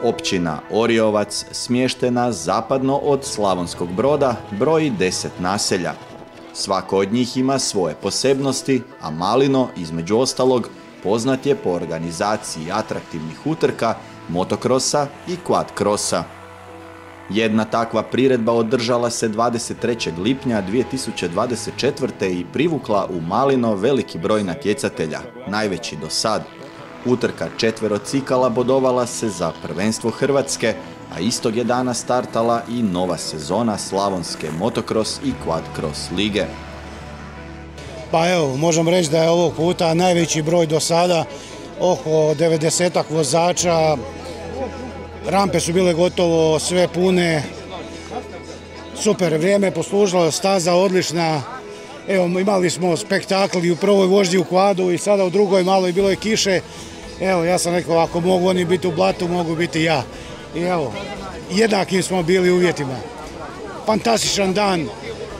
Općina Oriovac, smještena zapadno od Slavonskog Broda, broji 10 naselja. Svako od njih ima svoje posebnosti, a Malino, između ostalog, poznat je po organizaciji atraktivnih utrka, motokrosa i quad krosa. Jedna takva priredba održala se 23. lipnja 2024. i privukla u Malino veliki broj natjecatelja, najveći do sad. Utrka četverocikala bodovala se za prvenstvo Hrvatske, a istog je dana startala i nova sezona Slavonske motokros i quad cross lige. Pa evo, možemo reći da je ovog puta najveći broj do sada, oko 90-ak vozača. Rampe su bile gotovo sve pune, super vrijeme poslužilo, staza odlična. Evo, imali smo spektakl i u prvoj vožnji u kvadu i sada u drugoj malo je bilo i kiše. Evo, ja sam rekao, ako mogu oni biti u blatu, mogu biti ja. I evo, jednakim smo bili uvjetima. Fantastičan dan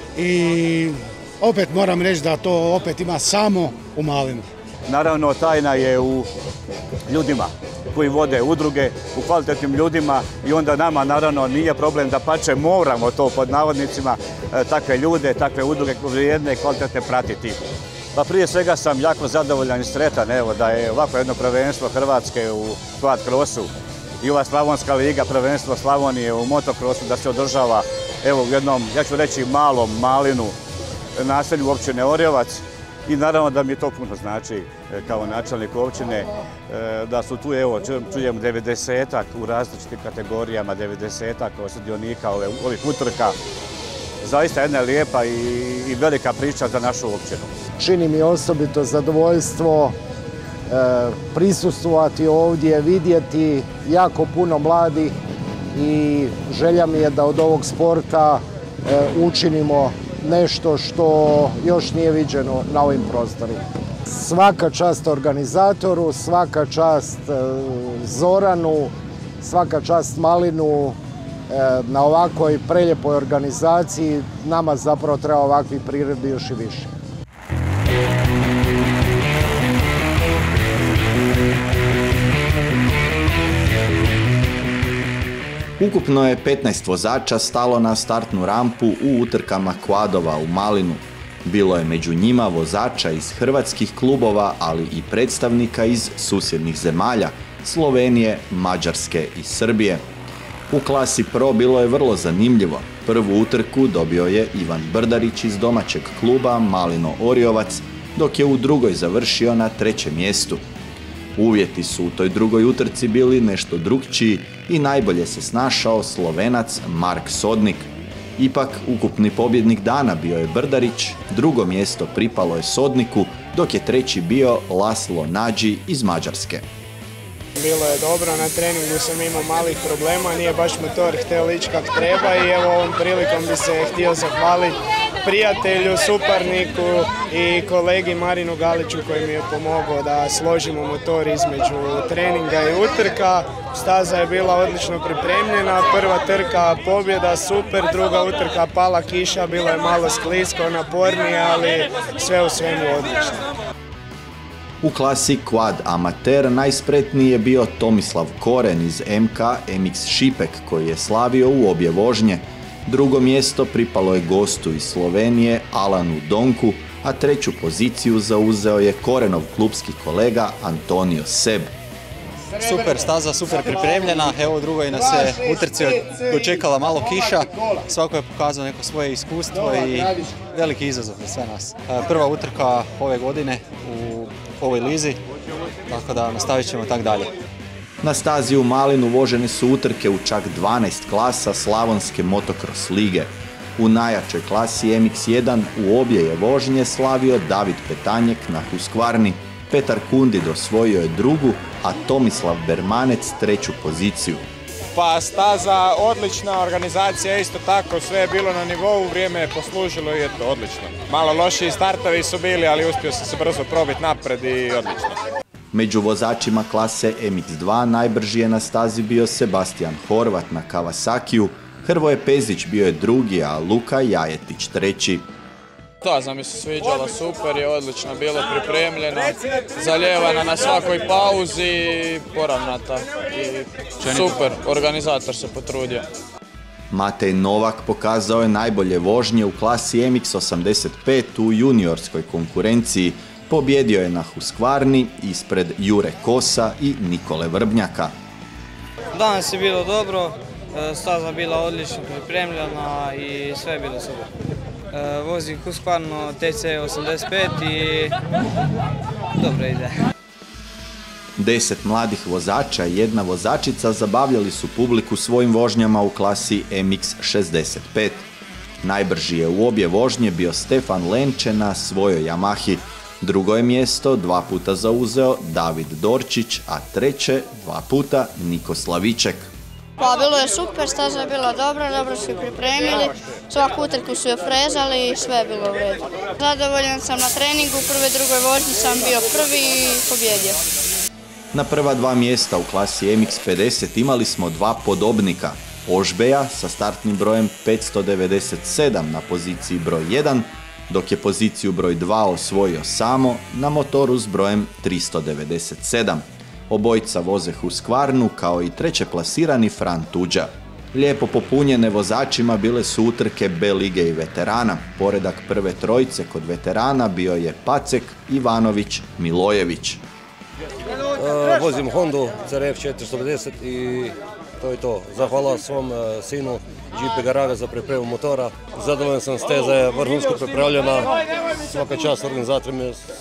i opet moram reći da to opet ima samo u Malinu. Naravno, tajna je u ljudima koji vode udruge, u kvalitetnim ljudima i onda nama naravno nije problem da pače moramo to pod navodnicima takve ljude, takve udruge vrijedne i kvalitetne pratiti. Pa prije svega sam jako zadovoljan i sretan evo, da je ovako jedno prvenstvo Hrvatske u quad crossu i ova Slavonska liga, prvenstvo Slavonije u motokrosu da se održava evo, u jednom, ja ću reći, malom Malinu, naselju općine Oriovac. I naravno da mi to puno znači kao načelnik općine, da su tu, evo, čujem 90-ak u različitim kategorijama, 90-ak sudionika ovih utrka. Zaista jedna lijepa i velika priča za našu općinu. Čini mi osobito zadovoljstvo prisustvovati ovdje, vidjeti jako puno mladih i želja mi je da od ovog sporta učinimo nešto što još nije viđeno na ovim prostorima. Svaka čast organizatoru, svaka čast Zoranu, svaka čast Malinu na ovakvoj prelijepoj organizaciji. Nama zapravo treba ovakvih priredbi još i više. Ukupno je 15 vozača stalo na startnu rampu u utrkama kvadova u Malinu. Bilo je među njima vozača iz hrvatskih klubova, ali i predstavnika iz susjednih zemalja, Slovenije, Mađarske i Srbije. U klasi Pro bilo je vrlo zanimljivo. Prvu utrku dobio je Ivan Brdarić iz domaćeg kluba Malino Oriovac, dok je u drugoj završio na 3. mjestu. Uvjeti su u toj drugoj utrci bili nešto drukčiji i najbolje se snašao Slovenac Mark Sodnik. Ipak, ukupni pobjednik dana bio je Brdarić, drugo mjesto pripalo je Sodniku, dok je treći bio Laslo Nađi iz Mađarske. Bilo je dobro, na treningu sam imao malih problema, nije baš motor htio ići kak treba i evo ovom prilikom bi se htio zahvaliti prijatelju, suparniku i kolegi Marinu Galiću koji mi je pomogao da složimo motor između treninga i utrka. Staza je bila odlično pripremljena, prva trka pobjeda super, druga utrka pala kiša, bilo je malo sklisko, napornije, ali sve u svemu odlično. U klasi Quad Amater najspretniji je bio Tomislav Koren iz MK MX Šipek koji je slavio u obje vožnje. Drugo mjesto pripalo je gostu iz Slovenije Alanu Donku, a treću poziciju zauzeo je Korenov klubski kolega Antonio Seb. Super staza, super pripremljena, evo u drugoj nas je utrci dočekala malo kiša, svako je pokazao neko svoje iskustvo i veliki izazov za sve nas. Prva utrka ove godine u ovoj lizi, tako da nastavit ćemo tak dalje. Na stazi u Malinu vožene su utrke u čak 12 klasa Slavonske motokros lige. U najjačoj klasi MX1 u obje je vožnje slavio David Petanjek na Husqvarni, Petar Kundid osvojio je drugu, a Tomislav Bermanec treću poziciju. Pa staza odlična, organizacija isto tako, sve je bilo na nivou, vrijeme je poslužilo i eto, odlično. Malo lošiji startovi su bili, ali uspio sam se brzo probiti napred i odlično. Među vozačima klase MX2 najbrži je na stazi bio Sebastian Horvat na Kawasakiju, Hrvoje Pezić bio je drugi, a Luka Jajetić treći. Staza mi se sviđala super, je odlično bilo pripremljena, zalijevana na svakoj pauzi, poravnata i super, organizator se potrudio. Matej Novak pokazao je najbolje vožnje u klasi MX85 u juniorskoj konkurenciji. Pobjedio je na Husqvarni ispred Jure Kosa i Nikole Vrbnjaka. Danas je bilo dobro, staza bila odlično pripremljena i sve je bilo super. Vozim Husqvarno TC85 i dobro ide. 10 mladih vozača i jedna vozačica zabavljali su publiku svojim vožnjama u klasi MX65. Najbrži je u obje vožnje bio Stefan Lenče na svojoj Yamahi. Drugo je mjesto 2 puta zauzeo David Dorčić, a treće 2 puta Niko Slaviček. Pa bilo je super, staza je bila dobra, dobro su je pripremili, svaku utrku su je frezali i sve je bilo u redu. Zadovoljan sam na treningu, prve drugoj vožnji sam bio prvi i pobjedio. Na prva 2 mjesta u klasi MX50 imali smo 2 podobnika. Ožbeja sa startnim brojem 597 na poziciji broj 1, dok je poziciju broj 2 osvojio Samo na motoru s brojem 397. Obojica voze Husqvarnu kao i treće plasirani Fran Tuđa. Lijepo popunjene vozačima bile su utrke B lige i veterana. Poredak prve trojice kod veterana bio je Pacek, Ivanović, Milojević. Vozim Hondu CRF 450 i to je to. Zahvala svom sinu GP Garage za pripremu motora. Zadovoljan sam, steza je vrhunsko pripravljena. Svaka čast organizatorima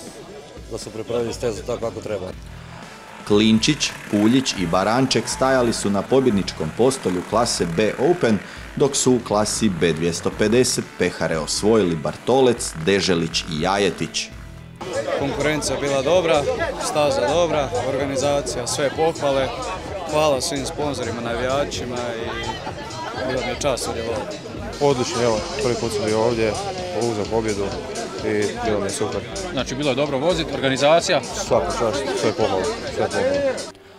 da su pripravili stezu tako kako treba. Klinčić, Puljić i Baranček stajali su na pobjedničkom postolju klase B Open, dok su u klasi B250 pehare osvojili Bartolec, Deželić i Jajetić. Konkurencija je bila dobra, staza dobra, organizacija, sve pohvale. Hvala svim sponzorima, navijačima i bilo mi je čast sudjelovati. Odlično, evo, prvi put sam bio ovdje, uzeo pobjedu i bilo mi je super. Znači, bilo je dobro voziti, organizacija? Svaka čast, sve pohvale, sve pohvale.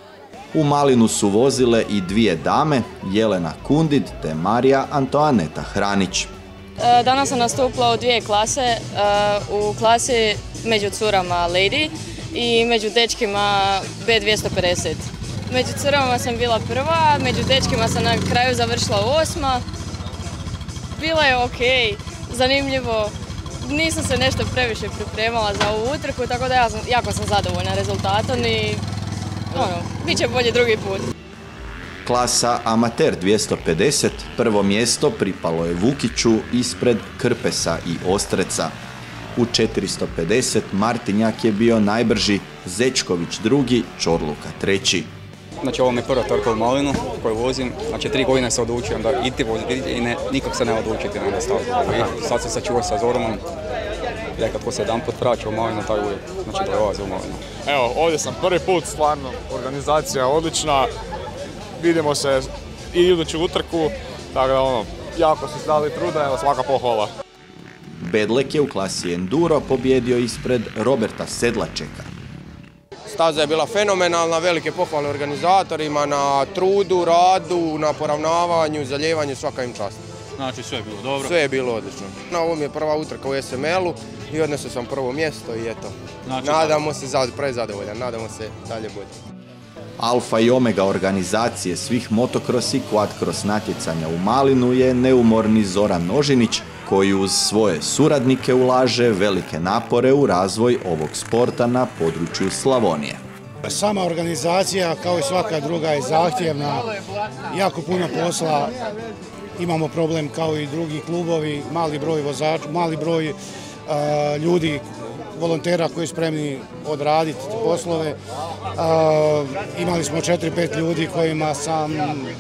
U Malinu su vozile i 2 dame, Jelena Kundid te Marija Antoaneta Hranić. Danas sam nastupila u 2 klase, u klasi među curama Lady i među dečkima B250. Među curama sam bila prva, među dečkima sam na kraju završila 8. Bilo je ok, zanimljivo. Nisam se nešto previše pripremala za ovu utrku, tako da jako sam zadovoljna rezultatom i bit će bolje drugi put. Klasa Amater 250, prvo mjesto pripalo je Vukiću ispred Krpesa i Ostreca. U 450 Martinjak je bio najbrži, Zečković drugi, Čorluka treći. Znači ovo mi je prva trka u Malinu koju vozim, znači 3 godine se odučujem da iti voziti i nikak se ne odučiti na nastavku. Sad sam se čuo sa Zoranom, rekao tko se jedan put vraća u Malinu, taj uvijek, znači dolazi u Malinu. Evo, ovdje sam prvi put, stvarno, organizacija odlična, vidimo se i iduću utrku, tako da jako su dali truda, evo svaka pohvala. Bedlek je u klasi Enduro pobjedio ispred Roberta Sedlačeka. Staza je bila fenomenalna, velike pohvale organizatorima na trudu, radu, na poravnavanju, zaljevanju, svaka im čast. Znači sve je bilo dobro? Sve je bilo odlično. Na ovom je prva utrka u SML-u i odnesao sam prvo mjesto i eto. Znači, nadamo se, prezadovoljan, nadamo se dalje bolje. Alfa i omega organizacije svih motocross i quadcross natjecanja u Malinu je neumorni Zoran Nožinić, koji uz svoje suradnike ulaže velike napore u razvoj ovog sporta na području Slavonije. Sama organizacija, kao i svaka druga, je zahtjevna, jako puno posla, imamo problem kao i drugi klubovi, mali broj vozača, mali broj ljudi, volontera koji su spremni odraditi poslove. Imali smo 4-5 ljudi kojima sam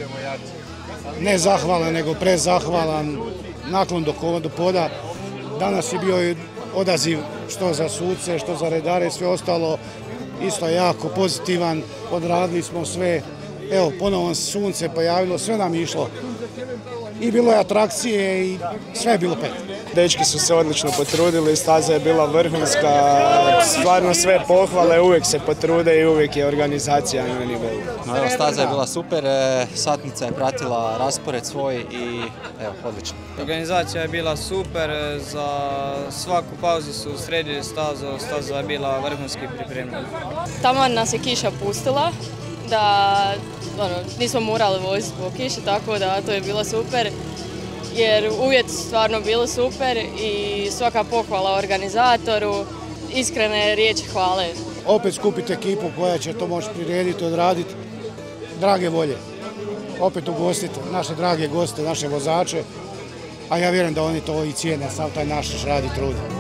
ne zahvalan, nego prezahvalan, naklon do poda. Danas je bio odaziv što za suce, što za redare, sve ostalo isto jako pozitivan, odradili smo sve. Evo, ponovno sunce pojavilo, sve nam je išlo. I bilo je atrakcije i sve je bilo pet. Dečki su se odlično potrudili, staza je bila vrhunska, stvarno sve pohvale, uvijek se potrude i uvijek je organizacija na nivou. Evo, staza je bila super, satnica je pratila raspored svoj i evo, odlično. Organizacija je bila super, za svaku pauzu su sredili stazu, staza je bila vrhunski pripremljena. Tamo nas je kiša pustila, da nismo morali voziti po kiši, tako da to je bilo super. Jer uvjet stvarno bili super i svaka pohvala organizatoru, iskrene riječi hvale. Opet skupite ekipu koja će to moći prirediti, odraditi, drage volje. Opet ugostiti naše drage goste, naše vozače, a ja vjerujem da oni to i cijene, sav taj naš rad i trud.